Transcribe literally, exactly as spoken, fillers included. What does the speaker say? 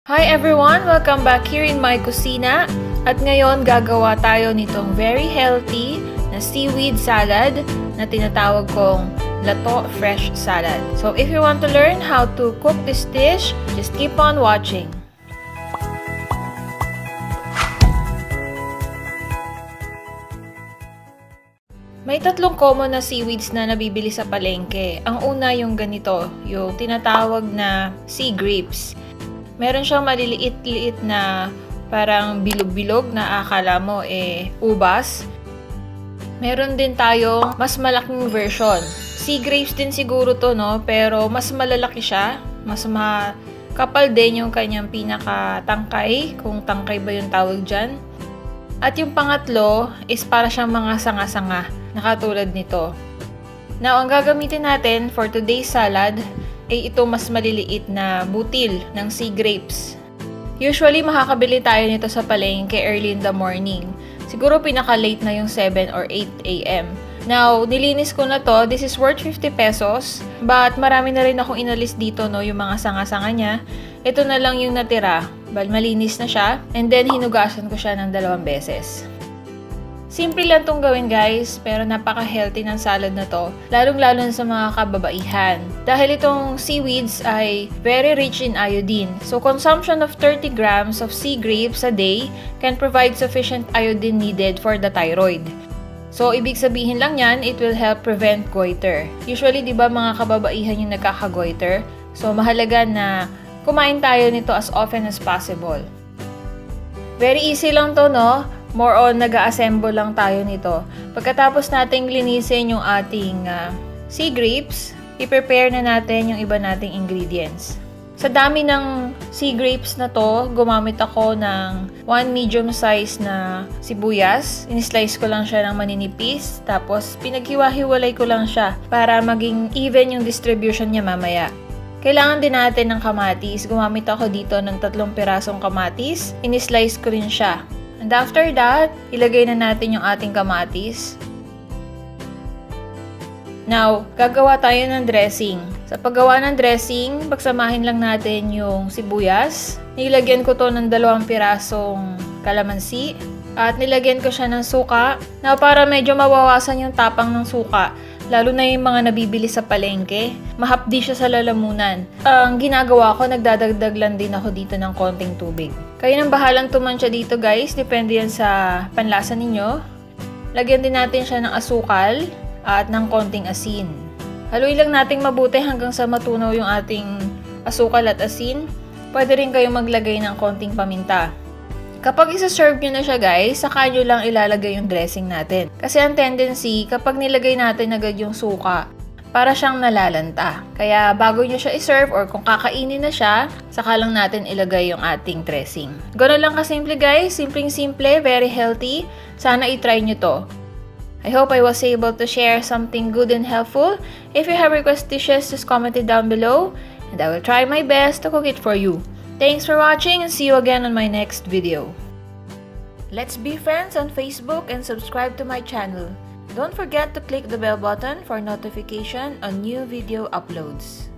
Hi everyone! Welcome back here in my kusina. At ngayon gagawa tayo nitong very healthy na seaweed salad na tinatawag kong Lato Fresh Salad. So if you want to learn how to cook this dish, just keep on watching. May tatlong common na seaweeds na nabibili sa palengke. Ang una yung ganito, yung tinatawag na sea grapes. Meron siyang maliliit-liit na parang bilog-bilog na akala mo eh ubas. Meron din tayong mas malaking version. Sea grapes din siguro to, no? Pero mas malalaki siya. Mas makapal din yung kanyang pinakatangkay, kung tangkay ba yung tawag dyan. At yung pangatlo is para siyang mga sanga-sanga na katulad nito. Now, ang gagamitin natin for today's salad ay ito mas maliliit na butil ng sea grapes. Usually, makakabili tayo nito sa palengke early in the morning. Siguro pinaka-late na yung seven or eight A M Now, nilinis ko na to. This is worth fifty pesos. But marami na rin akong inalis dito, no, yung mga sanga-sanga niya. Ito na lang yung natira. Bal, malinis na siya. And then, hinugasan ko siya ng dalawang beses. Simple lang itong gawin, guys, pero napaka-healthy ng salad na to, lalong-lalo sa mga kababaihan. Dahil itong seaweeds ay very rich in iodine. So, consumption of thirty grams of sea grapes a day can provide sufficient iodine needed for the thyroid. So, ibig sabihin lang yan, it will help prevent goiter. Usually, di ba, mga kababaihan yung nagkaka-goiter? So, mahalaga na kumain tayo nito as often as possible. Very easy lang to, no? More on, nag-a-assemble lang tayo nito. Pagkatapos nating linisin yung ating uh, sea grapes, i-prepare na natin yung iba nating ingredients. Sa dami ng sea grapes na to, gumamit ako ng one medium size na sibuyas. In-slice ko lang siya ng maninipis. Tapos, pinaghiwa-hiwalay ko lang siya para maging even yung distribution niya mamaya. Kailangan din natin ng kamatis. Gumamit ako dito ng tatlong pirasong kamatis. In-slice ko rin siya. And after that, ilagay na natin yung ating kamatis. Now, gagawa tayo ng dressing. Sa paggawa ng dressing, pagsamahin lang natin yung sibuyas. Nilagyan ko to ng dalawang pirasong kalamansi. At nilagyan ko siya ng suka. Now, para medyo mabawasan yung tapang ng suka, lalo na yung mga nabibili sa palengke, mahapdi siya sa lalamunan. Ang ginagawa ko, nagdadagdag lang din ako dito ng konting tubig. Kayo nang bahalang tumansya dito, guys. Depende yan sa panlasa ninyo. Lagyan din natin siya ng asukal at ng konting asin. Haluin lang natin mabuti hanggang sa matunaw yung ating asukal at asin. Pwede rin kayong maglagay ng konting paminta. Kapag isa-serve nyo na siya, guys, saka nyo lang ilalagay yung dressing natin. Kasi ang tendency, kapag nilagay natin agad yung suka, para siyang nalalanta. Kaya bago nyo siya iserve or kung kakainin na siya, saka lang natin ilagay yung ating dressing. Gano'n lang kasimple, guys. Simpleng-simple, very healthy. Sana itry nyo to. I hope I was able to share something good and helpful. If you have request dishes, just comment it down below. And I will try my best to cook it for you. Thanks for watching and see you again on my next video. Let's be friends on Facebook and subscribe to my channel. Don't forget to click the bell button for notification on new video uploads.